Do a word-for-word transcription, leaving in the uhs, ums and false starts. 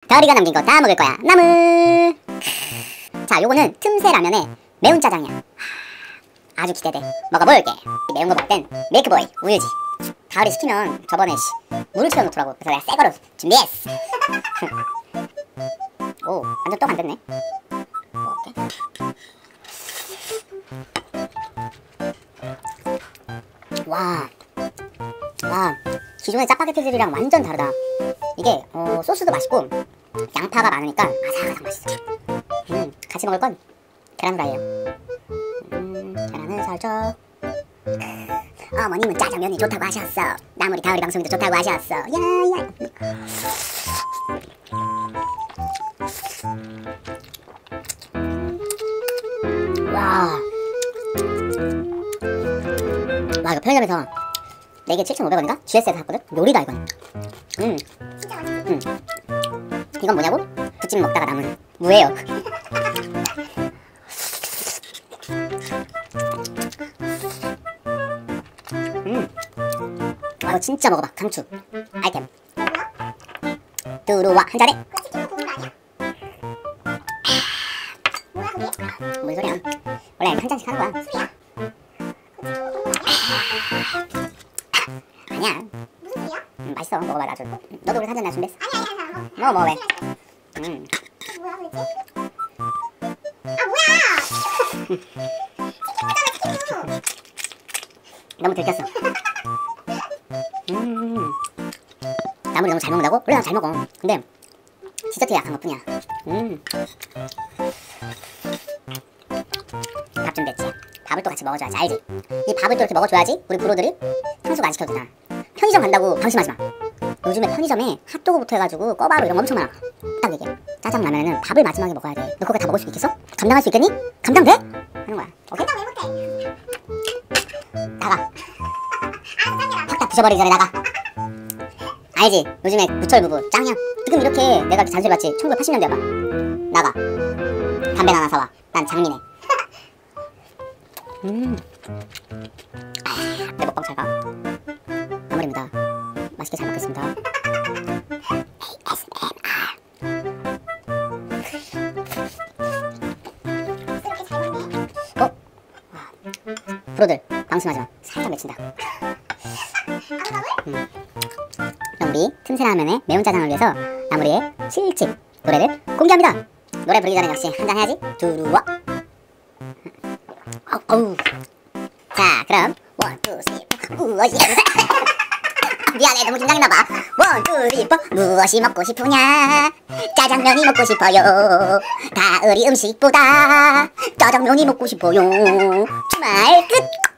별이가 남긴 거 다 먹을 거야. 나물. 자, 요거는 틈새 라면에 매운 짜장이야. 아주 기대돼. 먹어볼게. 매운 거 먹을 땐 밀크보이 우유지. 가을이 시키면 저번에 씨, 물을 채워놓더라고. 그래서 내가 새거로 준비했어. 오, 완전 떡 안 됐네. 먹을게. 와, 와, 기존의 짜파게티들이랑 완전 다르다. 이게 어, 소스도 맛있고 양파가 많으니까 아삭아삭 맛있어. 음, 같이 먹을 건 계란 후라이예요. 음, 계란을 살짝. 어머님은 짜장면이 좋다고 하셨어. 나물이 가을이 방송도 좋다고 하셨어. 야야. 와, 와 이거 편의점에서 네 개 칠천오백 원인가? 지에스에서 샀거든? 요리다 이건. 음, 진짜 맛있어. 음. 이건 뭐냐고? 부침 먹다가 남은 무예요. 음, 와 이거 진짜 먹어봐. 강추 아이템. 들어와 한 잔에. 그거 치킨 구운 거 아니야? 뭐야 그게? 뭔 소리야? 원래 한 잔씩 하는 거야. 술이야? 아니야. 무슨 술이야? 음, 맛있어. 먹어봐. 나도. 너도 우리 사전 나 준비했어. 아니 아니 아니 아니. 먹어 먹어 왜? 음. 뭐야 그랬지? 아 뭐야? 치킨 치킨. 너무 들켰어. 음. 나물이 너무 잘 먹는다고? 원래 난 잘 먹어. 근데 디저트에 약한 것뿐이야. 음. 밥 준비했지. 밥을 또 같이 먹어줘야지. 알지? 이 밥을 또 이렇게 먹어줘야지 우리 브로들이 상수가 안 시켜도 되잖아. 편의점 간다고 방심하지 마. 요즘에 편의점에 핫도그부터 해가지고 꿔바로 이런 거 엄청 많아. 딱 얘기해. 짜장라면에는 밥을 마지막에 먹어야 돼. 너 그거 다 먹을 수 있겠어? 감당할 수 있겠니? 감당돼? 하는 거야. 오케이? 감당 왜 못해? 나가. 아 짱이야. 확 다 부숴버리기 전에 나가. 알지? 요즘에 무철 부부 짱이야. 지금 이렇게 내가 잔소리 받지. 천구백팔십 년대 봐. 나가. 담배 하나 사와. 난 장미네. 음. 아, 내 먹방 잘 가. 나물입니다. 맛있게 잘 먹겠습니다. 이렇게 잘 먹네. 어? 프로들 방심하지 마. 살짝 맺힌다. 음. 그럼 우리 틈새라면의 매운 짜장을 위해서 나물이의 칠집 노래를 공개합니다. 노래 부르기 전에 역시 한잔 해야지. 들어와. 어우, 어우. 자, 그럼 원, 투, 쓰리, 포. 무엇이 미안해, 너무 긴장했나봐. 원, 투, 쓰리, 포. 무엇이 먹고 싶으냐? 짜장면이 먹고 싶어요. 가을이 음식보다 짜장면이 먹고 싶어요. 주말 끝.